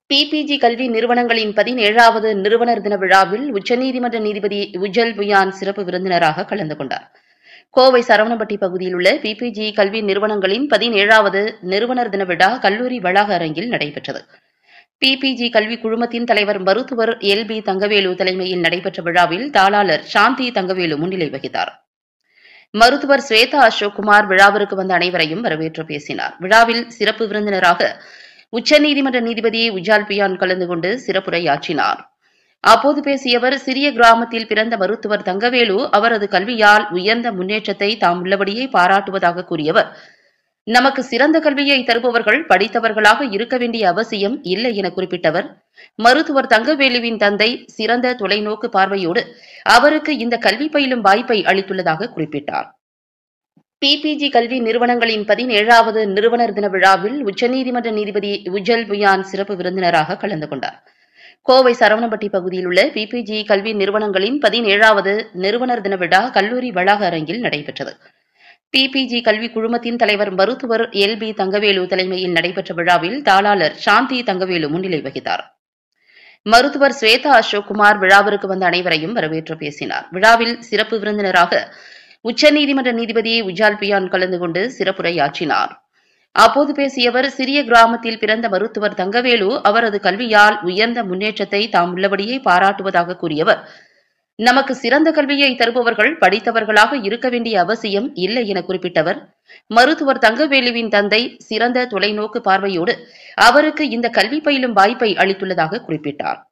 PPG கல்வி நிறுவனங்களின் 17வது நிறுவனர் தின விழாவில் உச்சநீதிமன்ற நீதிபதி உஜ்ஜல் புயான் சிறப்பு விருந்தினராக கலந்து கொண்டார். கோவை சரவணம்பட்டி பகுதியில் உள்ள பிபிஜி கல்வி நிறுவனங்களின் 17வது நிறுவனர் தின விழா கல்லூரி வளாக அரங்கில் நடைபெற்றது. பிபிஜி கல்வி குழுமத்தின் தலைவர் மருத்துவர் எல்.பி. தங்கவேலு தலைமையில் நடைபெற்ற விழாவில் தாளாளர் சாந்தி தங்கவேலு முன்னிலை வகித்தார். மருத்துவர் ஸ்வேதா அசோக்குமார் விழாவிற்கு வந்த அனைவரையும் வரவேற்று பேசினார். விழாவில் சிறப்பு விருந்தினராக உச்சநீதிமன்ற நீதிபதி உஜ்ஜால் புயான் கலந்து கொண்டு சிறப்புரையாற்றினார். அப்போது பேசிய அவர், சிறிய கிராமத்தில் பிறந்த மருத்துவர் தங்கவேலு அவரது கல்வியால் உயர்ந்த முன்னேற்றத்தை தாம் உள்ளபடியே பாராட்டுவதாக கூறியவர், நமக்கு சிறந்த கல்வியை தருபவர்கள் படித்தவர்களாக இருக்க வேண்டிய அவசியம் இல்லை என குறிப்பிட்டவர், மருத்துவர் தங்கவேலுவின் தந்தை சிறந்த தொலைநோக்கு பார்வையோடு அவருக்கு இந்த கல்வி பயிலும் வாய்ப்பை அளித்துள்ளதாக குறிப்பிட்டார். பிபிஜி கல்வி நிறுவனங்களின் 17வது நிறுவனர் தின விழாவில் உச்சநீதிமன்ற நீதிபதி உஜ்ஜல் புயான் சிறப்பு விருந்தினராக கலந்து கொண்டார். கோவை சரவணம்பட்டி பகுதியில் உள்ள பிபிஜி கல்வி நிறுவனங்களின் 17வது நிறுவனர் தின விழா கல்லூரி வளாக அரங்கில் நடைபெற்றது. பிபிஜி கல்வி குழுமத்தின் தலைவர் மருத்துவர் எல்.பி. தங்கவேலு தலைமையில் நடைபெற்ற விழாவில் தாளாளர் சாந்தி தங்கவேலு முன்னிலை வகித்தார். மருத்துவர் ஸ்வேதா அசோக்குமார் விழாவிற்கு வந்த அனைவரையும் வரவேற்று பேசினார். விழாவில் சிறப்பு விருந்தினராக உச்சநீதிமன்ற நீதிபதி உஜ்ஜால் புயான் கலந்து கொண்டு சிறப்புரையாற்றினார். அப்போது பேசிய அவர், சிறிய கிராமத்தில் பிறந்த மருத்துவர் தங்கவேலு அவரது கல்வியால் உயர்ந்த முன்னேற்றத்தை தாம் உள்ளபடியே பாராட்டுவதாக கூறியவர், நமக்கு சிறந்த கல்வியை தருபவர்கள் படித்தவர்களாக இருக்க வேண்டிய அவசியம் இல்லை என குறிப்பிட்டவர், மருத்துவர் தங்கவேலுவின் தந்தை சிறந்த தொலைநோக்கு பார்வையோடு அவருக்கு இந்த கல்வி பயிலும் வாய்ப்பை அளித்துள்ளதாக குறிப்பிட்டார்.